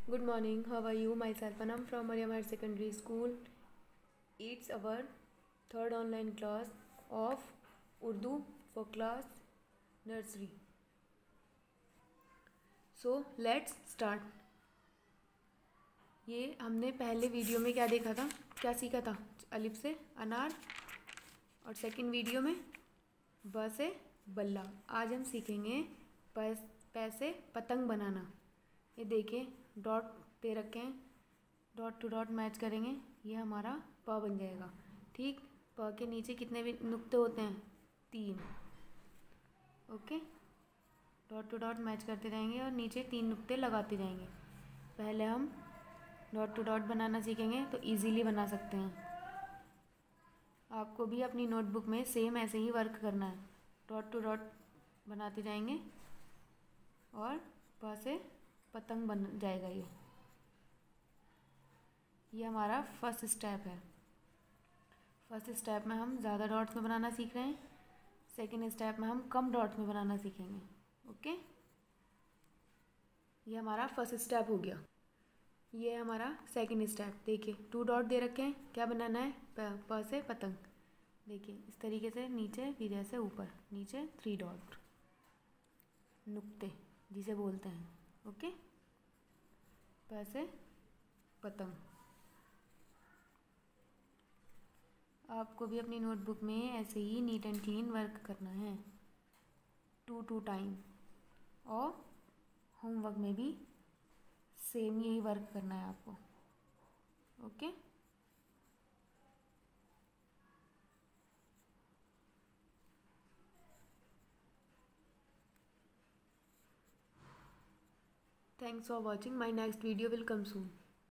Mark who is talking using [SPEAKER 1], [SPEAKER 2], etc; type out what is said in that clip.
[SPEAKER 1] Good morning. How are you? Myself Anam from Mariam Higher Secondary School. It's our third online class of Urdu for class nursery. So let's start. ये हमने पहले video में क्या देखा था, क्या सीखा था? अलिफ से अनार, और सेकंड वीडियो में ब से बल्ला। आज हम सीखेंगे पैसे पतंग बनाना। ये देखिए डॉट दे रखे हैं, डॉट टू डॉट मैच करेंगे, ये हमारा प बन जाएगा। ठीक, प के नीचे कितने भी नुक्ते होते हैं? 3। Okay, dot to dot match करते जाएंगे और नीचे 3 नुक्ते लगाते जाएंगे। पहले हम डॉट टू डॉट बनाना सीखेंगे तो इजीली बना सकते हैं। आपको भी अपनी नोटबुक में सेम ऐसे ही वर्क करना है। डॉट टू डॉट बनाते जाएंगे और प से पतंग बन जाएगा। ये हमारा फर्स्ट स्टेप है। फर्स्ट स्टेप में हम ज़्यादा डॉट्स में बनाना सीख रहे हैं, सेकंड स्टेप में हम कम डॉट्स में बनाना सीखेंगे। ओके, ये हमारा फर्स्ट स्टेप हो गया। ये हमारा सेकंड स्टेप। देखिए 2 डॉट दे रखे हैं, क्या बनाना है? प से पतंग। देखिए इस तरीके से नीचे फिर जैसे ऊपर, नीचे 3 डॉट, नुक्ते जिसे बोलते हैं। ओके, प से पतंग। आपको भी अपनी नोटबुक में ऐसे ही नीट एंड क्लीन वर्क करना है 2 टाइम, और होमवर्क में भी सेम यही वर्क करना है आपको। Okay, thanks for watching. My next video will come soon.